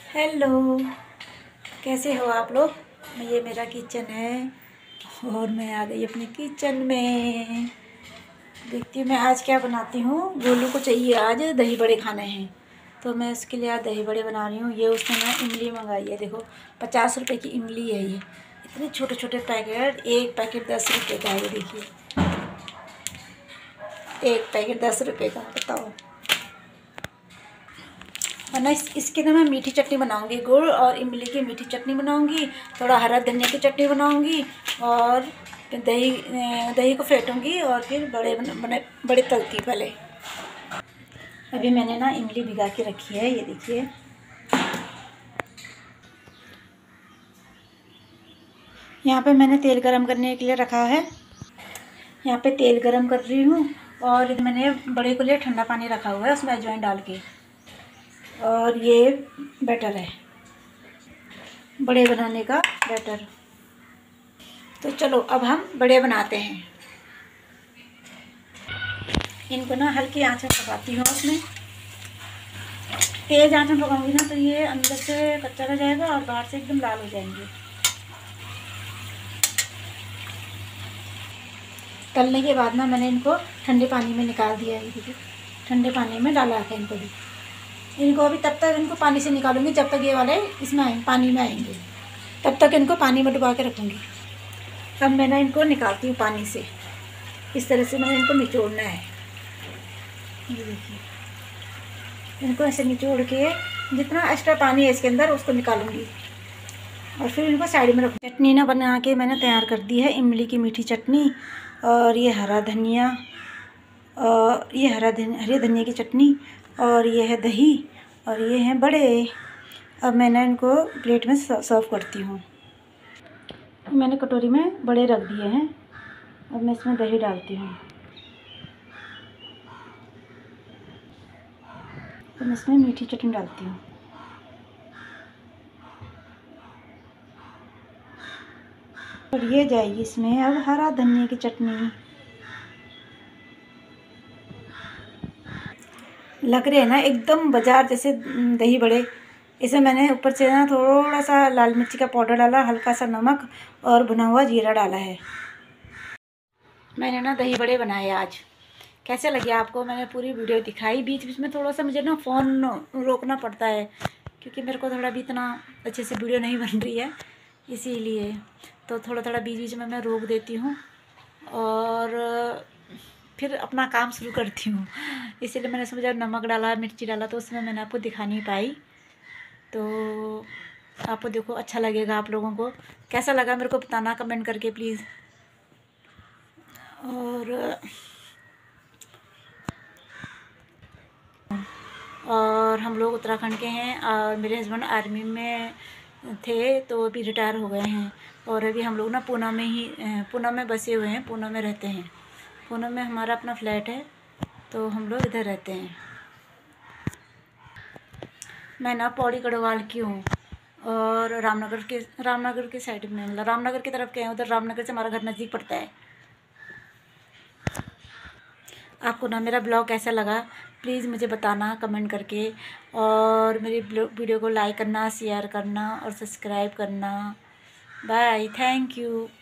Hello, कैसे हो आप लोग। ये मेरा किचन है और मैं आ गई अपने किचन में। देखती हूँ मैं आज क्या बनाती हूँ। गोलू को चाहिए आज दही बड़े खाने हैं, तो मैं उसके लिए आज दही बड़े बना रही हूँ। ये उसने ना इमली मंगाई है, देखो 50 रुपये की इमली है। ये इतने छोटे छोटे पैकेट, एक पैकेट 10 रुपये का है। ये देखिए, एक पैकेट 10 रुपये का, बताओ। और ना इसकी ना मैं मीठी चटनी बनाऊंगी, गुड़ और इमली की मीठी चटनी बनाऊंगी। थोड़ा हरा धनिया की चटनी बनाऊंगी और दही दही को फेंटूंगी और फिर बड़े तलती पहले। अभी मैंने ना इमली भिगा के रखी है, ये देखिए। यहाँ पे मैंने तेल गरम करने के लिए रखा है। यहाँ पे तेल गरम कर रही हूँ और मैंने बड़े के लिए ठंडा पानी रखा हुआ है, उसमें अजवाइन डाल के। और ये बैटर है बड़े बनाने का बैटर। तो चलो अब हम बड़े बनाते हैं। इनको ना हल्की आंच में पकाती हूँ। उसमें तेज़ आंच में पकाऊंगी ना तो ये अंदर से कच्चा रह जाएगा और बाहर से एकदम लाल हो जाएंगे। तलने के बाद ना मैंने इनको ठंडे पानी में निकाल दिया है, देखिए ठंडे पानी में डाला है इनको भी। इनको अभी तब तक इनको पानी से निकालूंगी जब तक ये वाले इसमें पानी में आएंगे, तब तक इनको पानी में डुबा के रखूँगी। अब मैं ना इनको निकालती हूँ पानी से। इस तरह से मैंने इनको निचोड़ना है, ये देखिए। इनको ऐसे निचोड़ के जितना एक्स्ट्रा पानी है इसके अंदर उसको निकालूंगी और फिर इनको साइड में रखूँगी। चटनी ना बना के मैंने तैयार कर दी है, इमली की मीठी चटनी और ये हरा धनिया और ये हरे धनिया की चटनी और ये है दही और ये हैं बड़े। अब मैंने इनको प्लेट में सर्व करती हूँ। मैंने कटोरी में बड़े रख दिए हैं। अब मैं इसमें दही डालती हूँ। अब मैं इसमें मीठी चटनी डालती हूँ। और ये जाएगी इसमें अब हरा धनिया की चटनी। लग रहे हैं ना एकदम बाजार जैसे दही बड़े। इसे मैंने ऊपर से ना थोड़ा सा लाल मिर्ची का पाउडर डाला, हल्का सा नमक और भुना हुआ जीरा डाला है। मैंने ना दही बड़े बनाए आज। कैसे लगे आपको? मैंने पूरी वीडियो दिखाई। बीच बीच में थोड़ा सा मुझे ना फ़ोन रोकना पड़ता है क्योंकि मेरे को थोड़ा भी इतना अच्छे से वीडियो नहीं बन रही है, इसीलिए तो थोड़ा थोड़ा बीच बीच में मैं रोक देती हूँ और फिर अपना काम शुरू करती हूँ। इसीलिए मैंने सोचा नमक डाला, मिर्ची डाला, तो उसमें मैंने आपको दिखा नहीं पाई। तो आपको देखो अच्छा लगेगा। आप लोगों को कैसा लगा मेरे को बताना कमेंट करके प्लीज़। और हम लोग उत्तराखंड के हैं और मेरे हस्बैंड आर्मी में थे तो अभी रिटायर हो गए हैं। और अभी हम लोग ना पूना में बसे हुए हैं, पूना में रहते हैं। पूना में हमारा अपना फ्लैट है तो हम लोग इधर रहते हैं। मैं ना पौड़ी गढ़वाल की हूँ और रामनगर के साइड में, मतलब रामनगर की तरफ के हैं। उधर रामनगर से हमारा घर नज़दीक पड़ता है। आपको ना मेरा ब्लॉग कैसा लगा प्लीज़ मुझे बताना कमेंट करके। और मेरी वीडियो को लाइक करना, शेयर करना और सब्सक्राइब करना। Bye, thank you.